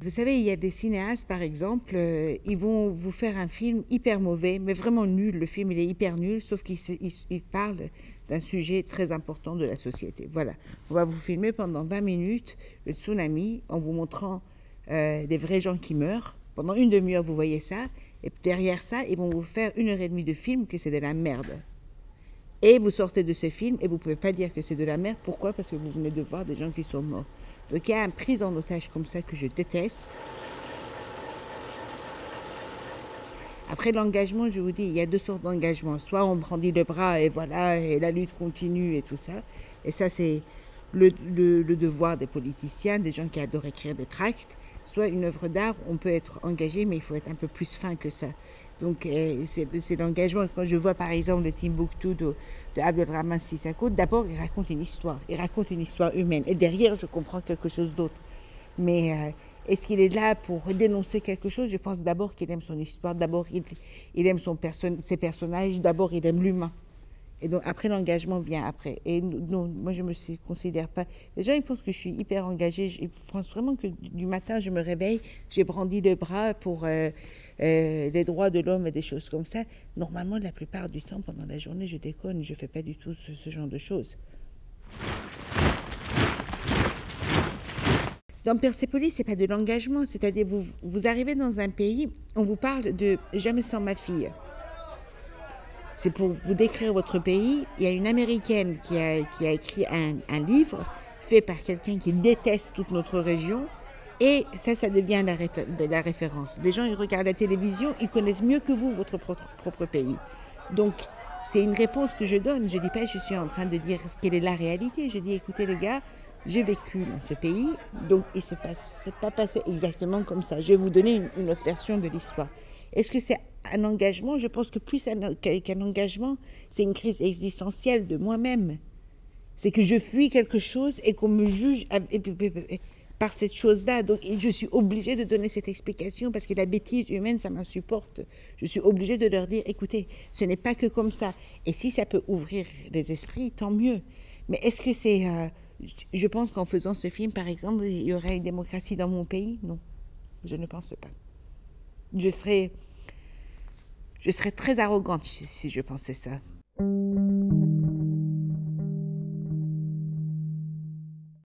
Vous savez, il y a des cinéastes, par exemple, ils vont vous faire un film hyper mauvais, mais vraiment nul. Le film, il est hyper nul, sauf qu'il parle d'un sujet très important de la société. Voilà. On va vous filmer pendant 20 minutes le tsunami en vous montrant des vrais gens qui meurent. Pendant une demi-heure, vous voyez ça. Et derrière ça, ils vont vous faire 1 heure et demie de film que c'est de la merde. Et vous sortez de ce film et vous ne pouvez pas dire que c'est de la merde. Pourquoi? Parce que vous venez de voir des gens qui sont morts. Donc il y a une prise en otage comme ça que je déteste. Après l'engagement, je vous dis, il y a 2 sortes d'engagement. Soit on brandit le bras et voilà, et la lutte continue et tout ça. Et ça, c'est le devoir des politiciens, des gens qui adorent écrire des tracts. Soit une œuvre d'art, on peut être engagé, mais il faut être un peu plus fin que ça. Donc c'est l'engagement. Quand je vois par exemple le Timbuktu de Abdelrahman Sissako, d'abord il raconte une histoire. Il raconte une histoire humaine. Et derrière, je comprends quelque chose d'autre. Mais est-ce qu'il est là pour dénoncer quelque chose? Je pense d'abord qu'il aime son histoire, d'abord il aime ses personnages, d'abord il aime l'humain. Et donc après l'engagement vient après. Et non, moi je me considère pas. Les gens ils pensent que je suis hyper engagée. Ils pensent vraiment que du matin je me réveille, j'ai brandi le bras pour les droits de l'homme et des choses comme ça. Normalement la plupart du temps pendant la journée je déconne, je fais pas du tout ce genre de choses. Dans Persépolis, c'est pas de l'engagement, c'est-à-dire vous arrivez dans un pays, on vous parle de Jamais sans ma fille. C'est pour vous décrire votre pays. Il y a une Américaine qui a écrit un livre fait par quelqu'un qui déteste toute notre région. Et ça devient la référence. Les gens, ils regardent la télévision, ils connaissent mieux que vous votre propre pays. Donc, c'est une réponse que je donne. Je ne dis pas, je suis en train de dire quelle est la réalité. Je dis, écoutez les gars, j'ai vécu dans ce pays, donc il ne s'est pas passé exactement comme ça. Je vais vous donner une autre version de l'histoire. Est-ce que c'est un engagement? Je pense que plus qu'un engagement, c'est une crise existentielle de moi-même. C'est que je fuis quelque chose et qu'on me juge par cette chose-là. Donc je suis obligée de donner cette explication parce que la bêtise humaine, ça m'insupporte. Je suis obligée de leur dire, écoutez, ce n'est pas que comme ça. Et si ça peut ouvrir les esprits, tant mieux. Mais est-ce que c'est... je pense qu'en faisant ce film, par exemple, il y aurait une démocratie dans mon pays? Non, je ne pense pas. Je serais très arrogante si je pensais ça.